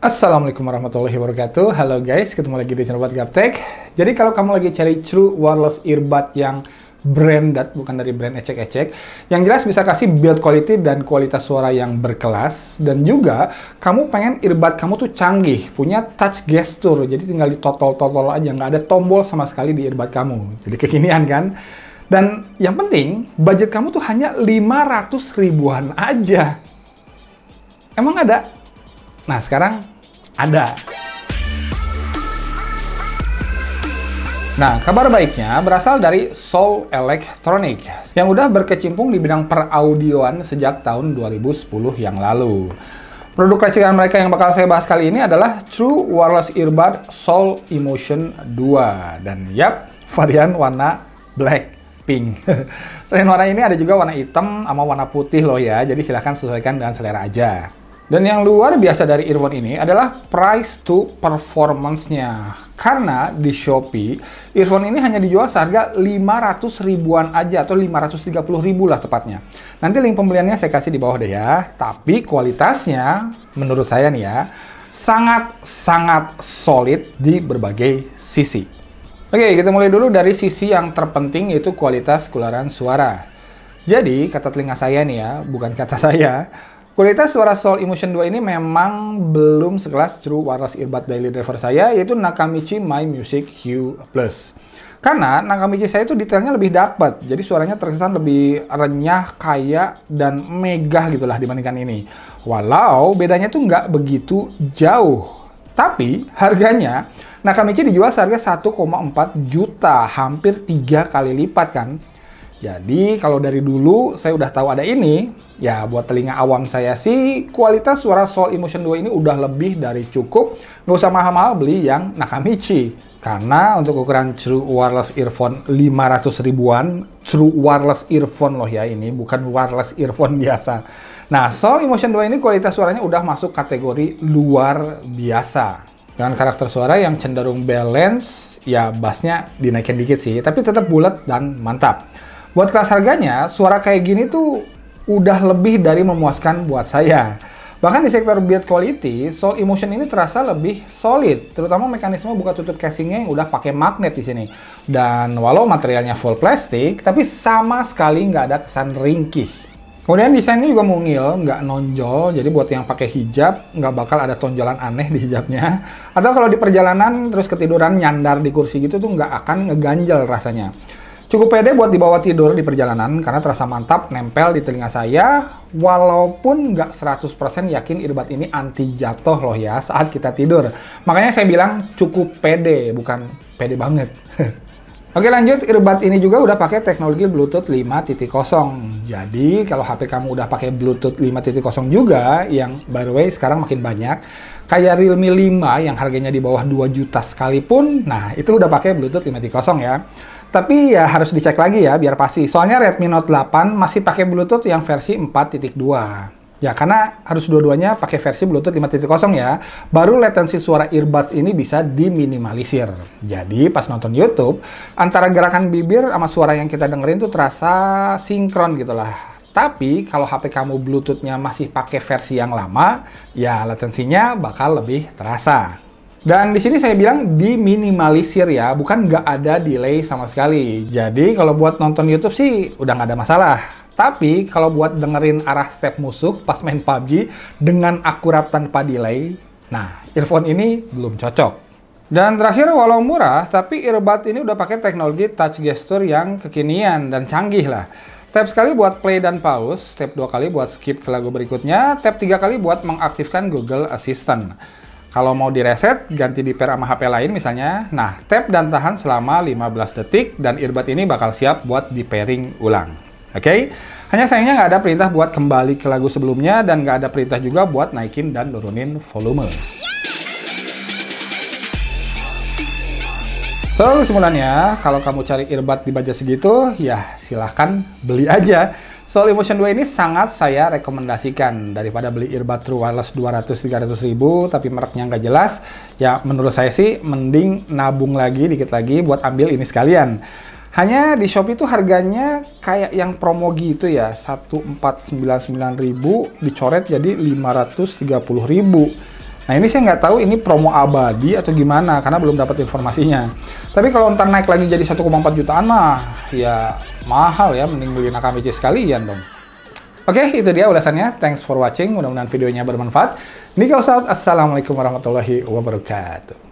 Assalamualaikum warahmatullahi wabarakatuh. Halo guys, ketemu lagi di channel Buat Gaptek. Jadi kalau kamu lagi cari true wireless earbud yang branded, bukan dari brand ecek-ecek, yang jelas bisa kasih build quality dan kualitas suara yang berkelas, dan juga kamu pengen earbud kamu tuh canggih, punya touch gesture, jadi tinggal ditotol-totol aja, nggak ada tombol sama sekali di earbud kamu. Jadi kekinian kan? Dan yang penting, budget kamu tuh hanya 500 ribuan aja. Emang ada? Nah, sekarang ada. Nah, kabar baiknya berasal dari Seoul Electronic yang udah berkecimpung di bidang peraudioan sejak tahun 2010 yang lalu. Produk racikan mereka yang bakal saya bahas kali ini adalah True Wireless Earbud Seoul Emotion 2. Dan yap, varian warna black pink. Selain warna ini ada juga warna hitam sama warna putih loh ya, jadi silahkan sesuaikan dengan selera aja. Dan yang luar biasa dari earphone ini adalah price to performance-nya. Karena di Shopee, earphone ini hanya dijual seharga 500 ribuan aja, atau 530 ribu lah tepatnya. Nanti link pembeliannya saya kasih di bawah deh ya. Tapi kualitasnya, menurut saya nih ya, sangat-sangat solid di berbagai sisi. Oke, kita mulai dulu dari sisi yang terpenting, yaitu kualitas keluaran suara. Jadi, kata telinga saya nih ya, bukan kata saya, kualitas suara Seoul Emotion 2 ini memang belum sekelas True Wireless Earbud Daily Driver saya, yaitu Nakamichi My Music Hue Plus. Karena Nakamichi saya itu detailnya lebih dapat, jadi suaranya terkesan lebih renyah, kaya, dan megah gitulah dibandingkan ini. Walau bedanya tuh nggak begitu jauh. Tapi harganya, Nakamichi dijual seharga 1,4 juta, hampir 3 kali lipat kan. Jadi kalau dari dulu saya udah tahu ada ini, ya buat telinga awam saya sih, kualitas suara Seoul Emotion 2 ini udah lebih dari cukup. Nggak usah mahal-mahal beli yang Nakamichi. Karena untuk ukuran True Wireless Earphone 500 ribuan, True Wireless Earphone loh ya ini, bukan wireless earphone biasa. Nah, Seoul Emotion 2 ini kualitas suaranya udah masuk kategori luar biasa. Dengan karakter suara yang cenderung balance, ya bassnya dinaikin dikit sih, tapi tetap bulat dan mantap. Buat kelas harganya, suara kayak gini tuh udah lebih dari memuaskan buat saya. Bahkan di sektor build quality, Seoul Emotion ini terasa lebih solid, terutama mekanisme buka tutup casingnya yang udah pakai magnet di sini. Dan walau materialnya full plastik, tapi sama sekali nggak ada kesan ringkih. Kemudian desainnya juga mungil, nggak nonjol, jadi buat yang pakai hijab, nggak bakal ada tonjolan aneh di hijabnya. Atau kalau di perjalanan terus ketiduran nyandar di kursi gitu tuh nggak akan ngeganjel rasanya. Cukup pede buat dibawa tidur di perjalanan karena terasa mantap nempel di telinga saya, walaupun nggak 100% yakin earbud ini anti jatuh loh ya saat kita tidur. Makanya saya bilang cukup pede, bukan pede banget. Oke lanjut, earbud ini juga udah pakai teknologi Bluetooth 5.0. Jadi kalau HP kamu udah pakai Bluetooth 5.0 juga, yang by the way sekarang makin banyak, kayak Realme 5 yang harganya di bawah 2 juta sekalipun, nah itu udah pakai Bluetooth 5.0 ya. Tapi ya harus dicek lagi ya biar pasti. Soalnya Redmi Note 8 masih pakai Bluetooth yang versi 4.2. Ya karena harus dua-duanya pakai versi Bluetooth 5.0 ya. Baru latensi suara earbuds ini bisa diminimalisir. Jadi pas nonton YouTube, antara gerakan bibir sama suara yang kita dengerin tuh terasa sinkron gitu lah. Tapi kalau HP kamu Bluetooth-nya masih pakai versi yang lama, ya latensinya bakal lebih terasa. Dan di sini saya bilang diminimalisir ya, bukan nggak ada delay sama sekali. Jadi kalau buat nonton YouTube sih udah nggak ada masalah. Tapi kalau buat dengerin arah step musuh pas main PUBG dengan akurat tanpa delay, nah earphone ini belum cocok. Dan terakhir, walau murah, tapi earbud ini udah pakai teknologi touch gesture yang kekinian dan canggih lah. Tap sekali buat play dan pause, tap 2 kali buat skip ke lagu berikutnya, tap 3 kali buat mengaktifkan Google Assistant. Kalau mau direset, ganti di pair sama HP lain misalnya, nah tap dan tahan selama 15 detik dan earbud ini bakal siap buat di pairing ulang. Oke? Hanya sayangnya nggak ada perintah buat kembali ke lagu sebelumnya dan nggak ada perintah juga buat naikin dan nurunin volume. So, kesimpulannya, kalau kamu cari earbud di budget segitu, ya silahkan beli aja. Seoul Emotion 2 ini sangat saya rekomendasikan daripada beli earbud True Wireless 200-300 ribu tapi mereknya nggak jelas. Ya menurut saya sih mending nabung lagi dikit lagi buat ambil ini sekalian. Hanya di Shopee tuh harganya kayak yang promo gitu ya, 1499.000 dicoret jadi 530.000. Nah ini saya nggak tahu ini promo abadi atau gimana, karena belum dapat informasinya. Tapi kalau ntar naik lagi jadi 1,4 jutaan mah, ya mahal ya, mending beli Nakamichi sekalian dong. Oke, itu dia ulasannya. Thanks for watching, mudah-mudahan videonya bermanfaat. Nika Ustadz, Assalamualaikum warahmatullahi wabarakatuh.